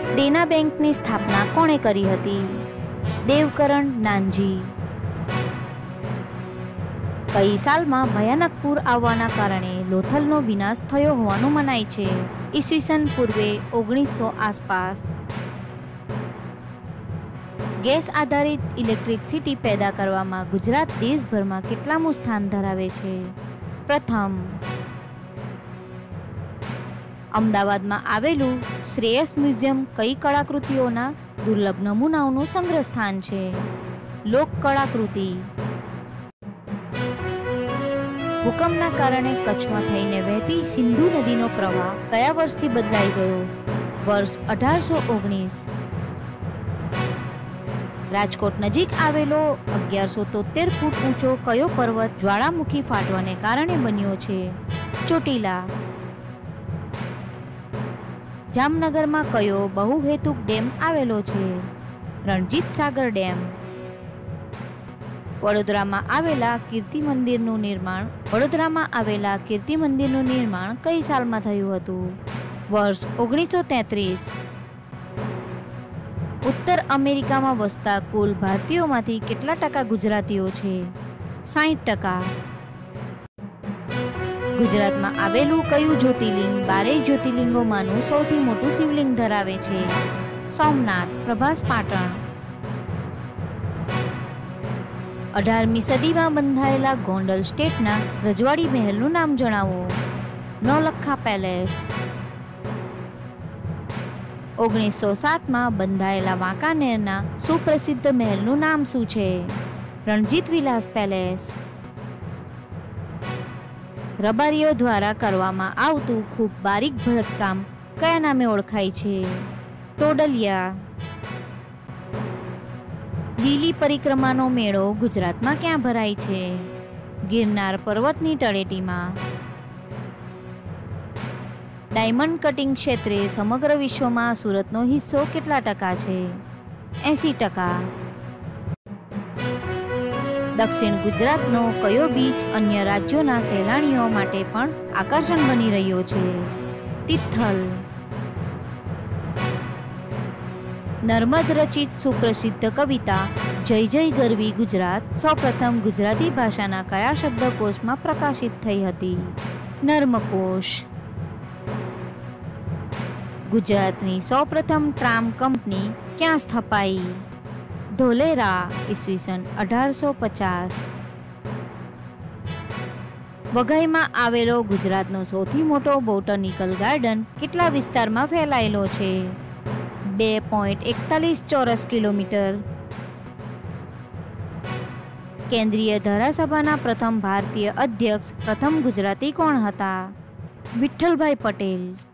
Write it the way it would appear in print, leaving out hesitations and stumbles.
દેના બેંકની સ્થાપના કોણે કરી હતી? દેવકરણ નાનજી. કઈ સાલમાં ભયાનક પૂર આવવાના કારણે લોથલનો વિનાશ થયો હોવાનું મનાય છે? ઈસવીસન પૂર્વે 1900 આસપાસ. ગેસ આધારિત ઇલેક્ટ્રિસિટી પેદા કરવામાં ગુજરાત દેશભરમાં કેટલામું સ્થાન ધરાવે છે? પ્રથમ. અમદાવાદમાં આવેલું શ્રેયસ મ્યુઝિયમ કઈ કળાકૃતિઓના દુર્લભ નમૂનાઓનું સંગ્રહ સ્થાન છે? લોક કળાકૃતિ. ભૂકંપના કારણે કચ્છમાં થઈને વહેતી સિંધુ નદીનો પ્રવાહ કયા વર્ષથી બદલાઈ ગયો? વર્ષ 1819. રાજકોટ નજીક આવેલો 1173 ફૂટ ઊંચો કયો પર્વત જ્વાળામુખી ફાટવાને કારણે બન્યો છે? ચોટીલા. જામનગરમાં કયો બહુહેતુક ડેમ આવેલો છે? રણજીત સાગર ડેમ. વડોદરામાં આવેલા કીર્તિ મંદિરનું નિર્માણ કઈ સાલમાં થયું હતું? વર્ષ 1933. ઉત્તર અમેરિકામાં વસતા કુલ ભારતીયોમાંથી કેટલા ટકા ગુજરાતીઓ છે? 60%. ગુજરાતમાં આવેલું કયું જ્યોતિર્લિંગ 12 જ્યોતિર્લિંગોમાંનું સૌથી મોટું શિવલિંગ ધરાવે છે? સોમનાથ. પ્રભાસ પાટણ. 18મી સદીમાં બંધાયેલા ગોંડલ સ્ટેટના રજવાડી મહેલનું નામ જણાવો. નવલખા પેલેસ. 1907માં બંધાયેલા વાંકાનેરના સુપ્રસિદ્ધ મહેલનું નામ શું છે? રણજીત વિલાસ પેલેસ. રબારીઓ દ્વારા કરવામાં આવતું ખૂબ બારીક ભરતકામ કયા નામે ઓળખાય છે? ટોડલિયા. લીલી પરિક્રમાનો મેળો ગુજરાતમાં ક્યાં ભરાય છે? ગિરનાર પર્વતની તળેટીમાં. ડાયમંડ કટિંગ ક્ષેત્રે સમગ્ર વિશ્વમાં સુરતનો હિસ્સો કેટલા ટકા છે? 80%. દક્ષિણ ગુજરાતનો કયો બીચ અન્ય રાજ્યોના સહેલાણીઓ માટે પણ આકર્ષણ બની રહ્યો છે? તિથલ. નર્મદ રચિત સુપ્રસિદ્ધ કવિતા જય જય ગરવી ગુજરાત સૌપ્રથમ ગુજરાતી ભાષાના કયા શબ્દકોશમાં પ્રકાશિત થઈ હતી? નર્મકોશ. ગુજરાતની સૌપ્રથમ ટ્રામ કંપની ક્યાં સ્થપાઈ? ધોલેરા. ઈસવીસન 1850. વઘઈમાં આવેલો ગુજરાતનો સૌથી મોટો બોટનિકલ ગાર્ડન કેટલા વિસ્તારમાં ફેલાયેલો છે? 2.41 ચોરસ કિલોમીટર. કેન્દ્રીય ધારાસભાના પ્રથમ ભારતીય અધ્યક્ષ પ્રથમ ગુજરાતી કોણ હતા? વિઠ્ઠલભાઈ પટેલ.